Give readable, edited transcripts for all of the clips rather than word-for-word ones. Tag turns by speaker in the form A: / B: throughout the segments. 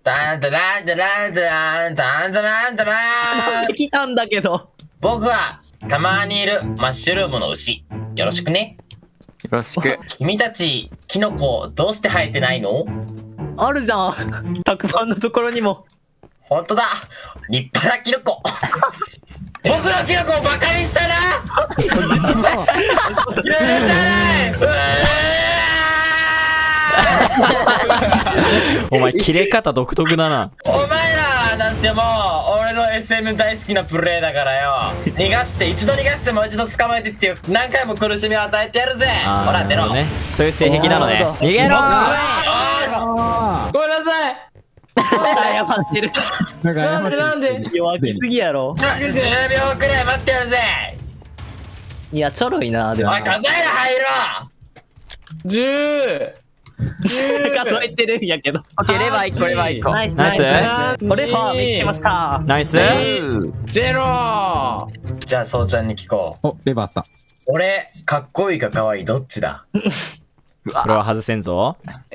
A: タンタランタランタランタンタランタラン。
B: できたんだけど。
A: 僕はたまにいるマッシュルームの牛。よろしくね。
C: よろしく。
A: 君たちキノコどうして生えてないの？
B: あるじゃん。たくまんのところにも。
A: 本当だ。立派なキノコ。僕のキノコをバカにしたな。許さない。
D: お前切れ方独特だな。
A: お前らなんてもう俺の SM 大好きなプレイだからよ。逃がして一度逃がしてもう一度捕まえてっていう何回も苦しみを与えてやるぜ。ほら出ろ。
D: ね、そういう性癖なのね。逃げろー。
A: よし。
E: ごめんなさい。
B: 謝ってる。
E: なんで
B: 弱気すぎやろ。
A: 10秒くらい待ってやるぜ。
B: いや、ちょろいな、でも。
A: おい数える入ろ。
E: 10。
B: 数えてるんやけど。
C: オッケー、レバー1個、レバー1個。
B: ナイス
D: ナイス
B: 俺ファー見つけました。
D: ナイス。
E: 0。
A: じゃあそうちゃんに聞こう。
F: お、レバーあった。
A: 俺かっこいいかかわいいどっちだ？
D: これは外せんぞ。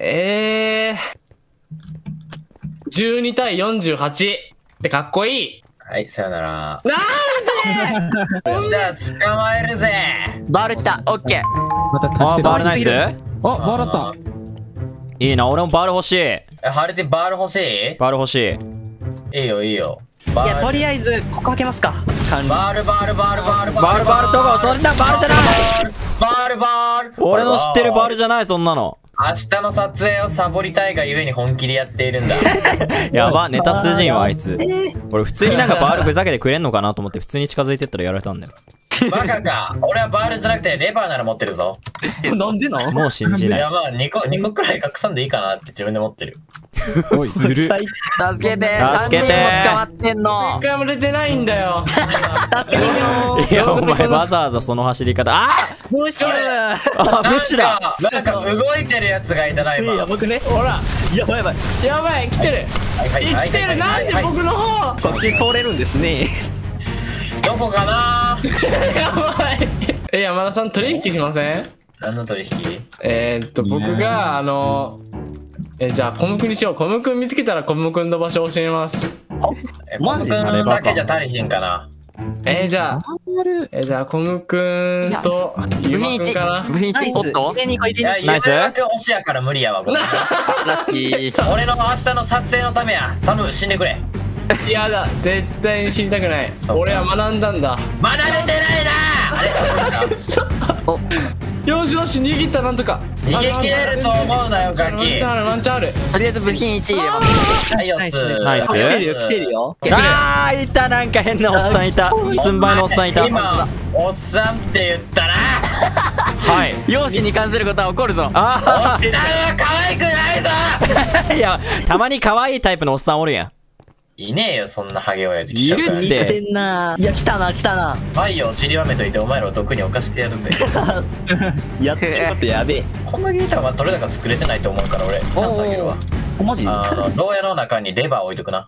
E: 12対48でかっこいい。
A: はいさよなら。
E: なん
A: じゃあ捕まえるぜ。
C: バール来た。オッケー。
F: また足してる。
D: バールナイス。
F: あ、バールあった。
D: いいな、俺もバール欲しい。
A: ハリティバール欲しい？
D: バール欲しい。
A: いいよいいよ。
B: いや、とりあえず、ここ開けますか。
A: バールバールバールバール
D: バールバールどこ？そんなバールじゃない。
A: バールバール。
D: 俺の知ってるバールじゃない、そんなの。
A: 明日の撮影をサボりたいがゆえに本気でやっているんだ。
D: やば、ネタ通じんわ、あいつ。俺普通になんかバールふざけてくれんのかなと思って普通に近づいてったらやられたんだよ。
A: バカか。俺はバールじゃなくてレバーなら持ってるぞ。
B: なんでなん
D: もう信じない。
A: いやまあ2個くらい隠さんでいいかなって自分で持ってる。
F: おい、
D: ずる。
B: 最
C: 助けて。
D: 助けて
C: 3人も捕まってんの
E: 一。回も出てないんだよ。
B: 助けてよ。
D: いや、お前わざわざその走り方。あ
B: ブッシュ
D: あブッシュだ。
A: なんか動いてるやつがいたな今。
B: やばくね。
E: ほら、
B: やばいやばい。
E: やばい、来てる。生きてる。なんで僕の方。
B: こっち通れるんですね。
A: どこかな。
E: やばい。山田さん取引しません？
A: 何の取引？
E: 僕がじゃあコムくんにしよう。コムくん見つけたらコムくんの場所教えます。
B: マジ
A: コムくんだけじゃ足りひんかな。
E: じゃあコムくんと
C: 部
E: ゆま
C: 品
E: くんかな。
C: 1。部品1。おっと
B: 入れに行こう入れに行こ
A: いや、
D: ナイス
A: ゆうやくん推しやから無理やわ。ごめん
C: ラッキー。
A: 俺の明日の撮影のためや。頼む死んでくれ。
E: いやだ、絶対に死にたくない。
A: そうか
E: 俺は学んだんだ。
A: 学べてないな。あれ
C: お、
E: よしよし、逃げた。なんとか
A: 逃げ切れると思うなよガキ。
E: ワンチャンある、ワンチャンある。
C: とりあえず部品1入れます。
A: はい4つ。
D: ナイス
B: う。来てるよ来てるよ。
D: あーいた、なんか変なおっさんいた。つんばいのおっさんいた。
A: 今おっさんって言ったな。
D: はい。
C: 容姿に関することは起こるぞ。
A: おっ
D: あ
A: さんは可愛くないぞ。
D: あいや、たまに可愛いタイプのおっさんおるやん。
A: いねえよそんなハゲ親父。
D: いるって
B: 見してんな。いや、来たな来たな。
A: バイオを散りばめといてお前らを毒に侵してやるぜ。
B: やってることやべえ。
A: こんなギターは取れ高作れてないと思うから俺チャンスあげるわ。
B: マジ？
A: 牢屋の中にレバー置いとくな。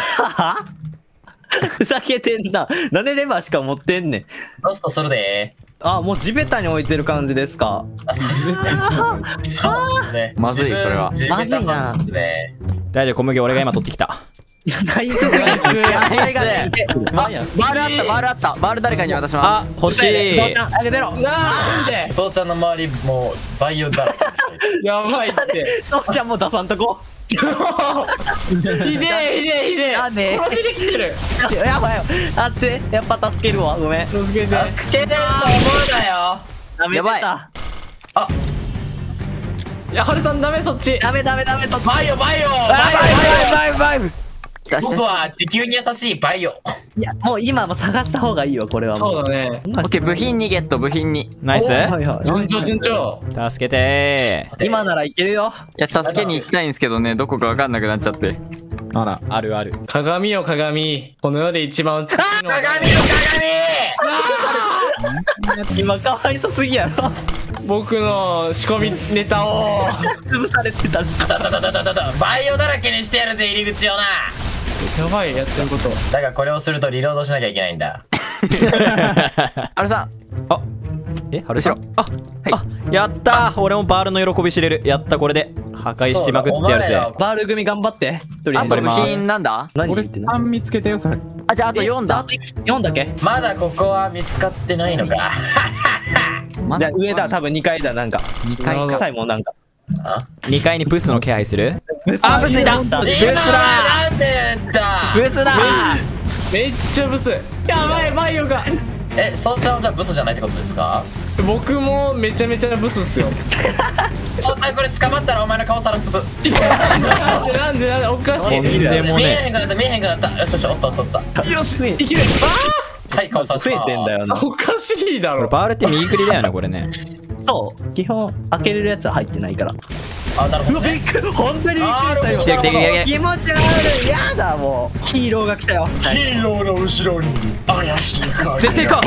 B: ふざけてんな。なんでレバーしか持ってんねん。
A: ロストするで
B: あ、もう地べたに置いてる感じですか。
A: ー。そうですね。
C: まずいそれは
A: 自分地べたっすね。
D: 大丈夫、小麦俺が今取ってきた。
B: ナイスナイス。やばいがね。
C: バールあった、バールあった。バール誰かに渡しま
D: あ、欲しい。
B: そうちゃんあげてろ。
E: なんで
A: そうちゃんの周りもうバイオだらけにして
E: やばいって。
B: そうちゃんもう出さんとこ。
E: ひでえ。
B: なんで
E: 殺しに来てる。
B: やばいよ。あってやっぱ助けるわ。ごめん。
E: 助けて。
A: 助けてると思うなよ。
B: ダメ
C: やばい
B: だ。
E: いや、はるさんダメ、そっち。
B: ダメそっち。
A: バイオ
D: バイブ。
C: す。
A: 僕は地球に優しいバイオ。
B: いや、もう今も探した方がいいよ、これはもう。
E: そうだね。
C: オッケー、部品2ゲット、部品2。い
D: ナイス。
B: はいはい。
E: 順調。
D: 助けて
B: 今ならいけるよ。
C: や、助けに行きたいんですけどね、どこかわかんなくなっちゃって。
F: あら。
D: あるある。
E: 鏡よ鏡。この世で一番美しいのは。
A: 鏡よ
B: 今かわいそすぎやろ。
E: 僕の仕込みネタを。
B: 潰されてたし。
A: 鏡。バイオだらけにしてやるぜ入り口をな。
E: やばい、やってること。
A: だがこれをするとリロードしなきゃいけないんだ。
C: あるさん。
D: ハルさんあ、やったー。俺もバールの喜び知れる。やった、これで破壊しまくってやるぜ。
B: バール組頑張って。とりあえず
C: あと部品なんだ。
F: 俺
B: 何言ってんの
F: 3見つけたよ、それ。
C: あ、じゃああと4だ。
B: 4だけ。
A: まだここは見つかってないのか。
C: ま
B: じゃあ上だ、多分2階だ、なんか。
C: 2階か。
B: 臭いもんなんか。
A: あ
D: 2階にブスの気配する。
B: あ、
D: ブスいた。ブスだ
A: なんて言った
D: ブスだ。
E: めっちゃブス。やばい、バイオが。
A: そうちゃんはじゃあブスじゃないってことですか？
E: 僕もめちゃめちゃブスっすよ。
A: そうちゃんこれ捕まったらお前の顔さらす。
E: なんでおかしい。
D: とんでも
A: 見え
D: ね
A: へんくなった見えへんくなった。よしよし、おったおったおった。
E: よし、いける。
A: はい顔させ
B: 増えてんだよな。
E: おかしいだろ。
D: これバールって右クリだよね、これね。
B: そう、基本開けれるやつは入ってないから。
A: あ、なるほどね。
B: 本当にびっくりしたよ。
D: 来てる来てる来てる。
B: 気持ち悪い。やだもう。ヒーローが来たよ。
A: ヒーローの後ろに怪しい影。
D: 絶対か。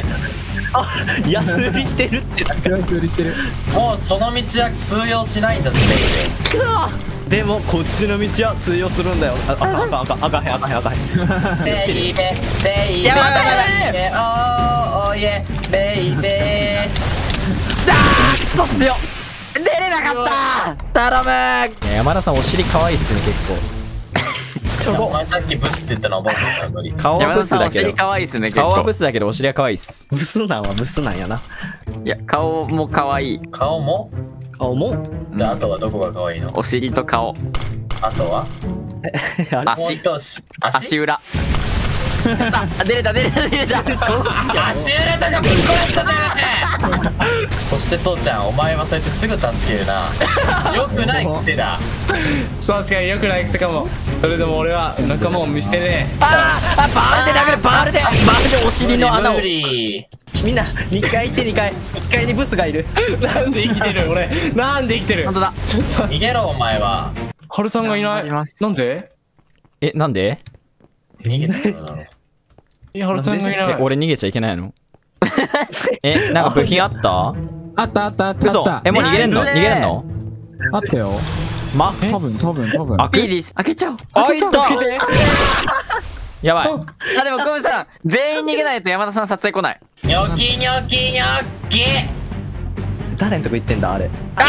B: 安売りしてるってなんか。
F: 安売りしてる。
A: もうその道は通用しないんだぜ。
B: でもこっちの道は通用するんだよ。あかんあかんあかんあかんへんあかんへんあかんへん。
A: ベイベーベイベー
D: やばいやばい
A: おーイエベイベ
D: クソ強っ。出れなかった頼むー。山田さんお尻可愛いっすね、結構。
A: ー。お前さっきブスって言ったの覚えてたのに。
D: 顔は
C: 山田さんお
D: ブスだけど
C: 尻可愛いっすね。結構
D: 顔はブ。スだけどお尻は可愛いっす。
B: ブスなんはブスなんやな。
C: いや顔も可愛い。
A: 顔も？
B: 顔も。
A: であとはどこが可愛いの？
C: お尻と顔。
A: あとは？
B: あれ
A: もう
C: 足
A: 一押
C: 足裏。あ出れた出れた出れた。
A: 足裏とかぶっ殺したね。そしてそうちゃん、お前はそうやってすぐ助けるな。よくないってだ。
E: 確かに良くない癖かも。それでも俺は仲間を見捨てね
D: バールで殴る。バールでお尻の穴を。
A: 無理。
B: みんな2階行って2階。1階にブスがいる。
E: え。なんで生きてる俺。なんで生きてる
C: 本。当だ。
A: 逃げろお前は。
E: ハルさんがいない。
C: 頑張ります
E: なんで？
D: なんで？
A: 逃げてるだろ。
E: ハルさんがいない。
D: 俺逃げちゃいけないの？なんか部品あった？
F: あったあったあったあ
D: 嘘
F: った。
D: もう逃げれんの？逃げれんの？
F: あったよ。
D: ま
F: 多分。
D: 開く？
C: ピーリス開けちゃおう。
D: 開いた。やばい。
C: あでもコウさん全員逃げないと山田さん撮影来ない。
A: ニョキニョキニョキ。
B: 誰のとこ行ってんだあれ。
D: ブ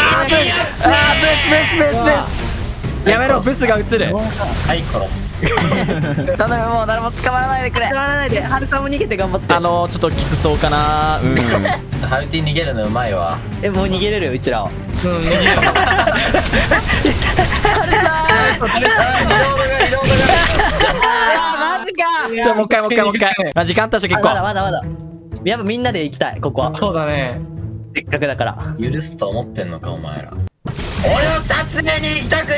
D: ス。やめろ、ブスが映る。
A: はい殺す。
C: 頼むもう誰も捕まらないでくれ。
B: 変わらないで。ハルさんも逃げて頑張って。
D: ちょっときつそうかな。うん。
A: ちょっとハルティ逃げるのうまいわ。
B: もう逃げれるうちらは。
A: リロードがリロードが。
C: あマジか。
D: じゃあもう一回。時間経した結構。
B: まだ。やっぱみんなで行きたいここは。
E: そうだね。
B: せっかくだから。
A: 許すと思ってんのかお前ら。俺を撮影に行きたく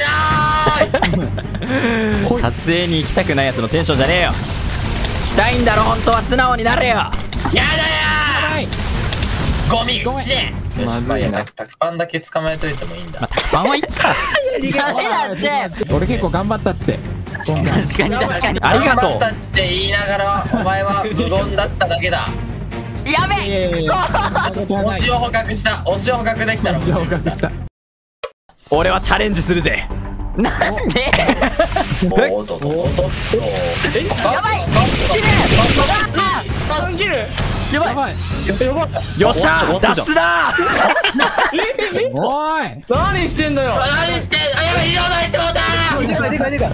A: ない。
D: 撮影に行きたくないやつのテンションじゃねえよ。行きたいんだろ本当は。素直になれよ。
A: やだよゴミくし。よし、まあいいや、タクパンだけ捕まえといてもいいんだ。
D: たくさんはいっか。
C: ダメだって。
F: 俺結構頑張ったって。
C: 確かに。
D: ありがとう
A: 頑張ったって言いながらお前は無言だっただけだ。
C: やべえ。
A: 推しを捕獲した。推しを捕獲できたの。
F: 合格した。
D: 俺はチャレンジするぜ。
C: なんで。
A: おっとっとっと。
C: やばい。死ね。
E: 逃げる。
C: やばい。
F: やばい。
E: やばい。
D: よっしゃ脱出だ。
F: おい。
E: 何してんだよ。
A: 何してん。あ、やばい、リロード入ってもうた。
B: でかい。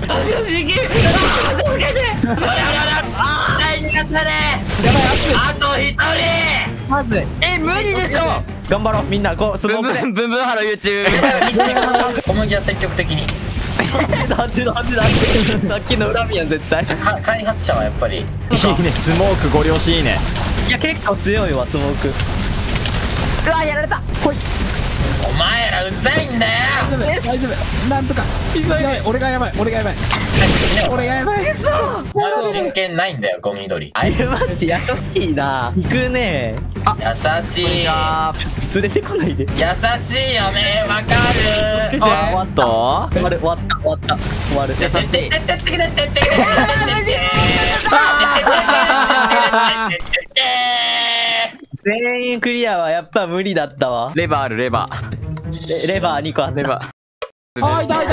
A: 逃がされ。あと一人。
B: まず
C: 無理でしょ。
B: 頑張ろうみんな。こうス
C: ブン
B: モークで。
C: ブンハロー YouTube。
A: 小麦は積極的に。
B: なんでさっきの恨みやん絶対。
A: 開発者はやっぱり。
D: いいね、スモークご了承いいね。
B: いや結構強いわスモーク。
C: うわやられた。
A: お前らうざいんだよ。
F: 大丈夫。なんとか。やばい。俺がやばい。
A: 早く死ねよ。
F: 俺がやばい。
A: お前は人権ないんだよ、ゴミ鳥。
B: アイマッチ優しいな。行くね。
A: 優しい。
B: 連れてこないで。
A: 優しいよね、わかる。
B: 終わった終わる。
C: 優しい。
B: 全員クリアはやっぱ無理だったわ。
C: レバーあるレバー。
B: レバー2個あった。
C: レバー。
F: あ、痛い。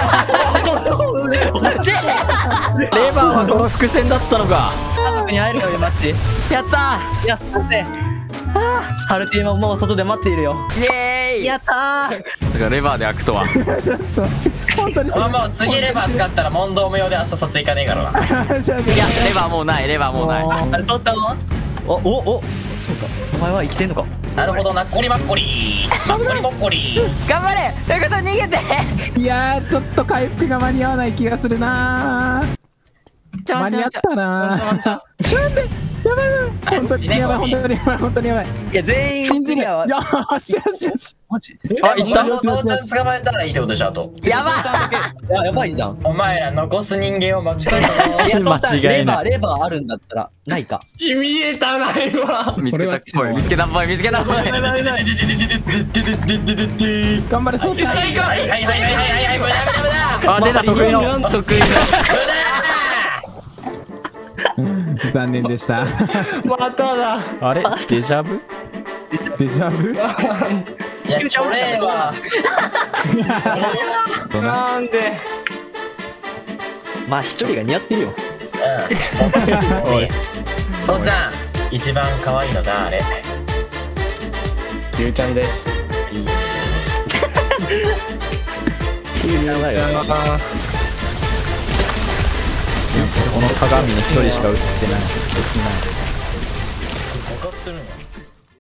D: レバーはこの伏線だったのか。
B: 家族に会えるよマッチ。
C: やった
B: やったぜ。 ハルティももう外で待っているよ。
C: イエーイ。
B: やったー。
C: それがレバーで開くとは。
F: 本当に
A: もう次レバー使ったら問答無用で明日撮影いかねえからな。
C: いや、レバーもうない、レバーもうない。
B: あれ取ったの？お、そうか。お前は生きてんのか。
A: なるほどなっこりまっこりまっこりもっこり。
C: 頑張れ、ということ逃げて。
F: いやーちょっと回復が間に合わない気がするなー。間に合ったなー。なんでやばいやばい。本当にやばい、本当にやばい、本当にやばい。
B: いや全員
F: 信じる。よ
B: クリアは
F: ーしよしよし。
B: マジ？
A: あ、いった。そうちゃん捕まえたらいいってことでしょ。あと
C: やば
B: やばいじゃん。
A: お前ら残す人間を間違えたぞ。
B: いや
D: 間違いない
B: レバーあるんだったらないか。
E: 見えたな今。
C: 見つけたっぽい、見つけたっぽい、見つけたっぽい。
F: 頑張れ、そうちゃん。
A: はいはいはいはいはいはい、無駄無駄無駄。
D: あ、出た、得意の。
C: 得意の。
F: 残念でした。
E: まただ。
D: あれデジャブ？
F: デジャブ？
A: いや、これは
E: なんで。
B: まあ一人が似合ってるよ。
A: おい、そうちゃん一番可愛いの誰？
E: ゆうちゃんです。
D: この鏡に一人しか映ってない。
A: 爆発するんや。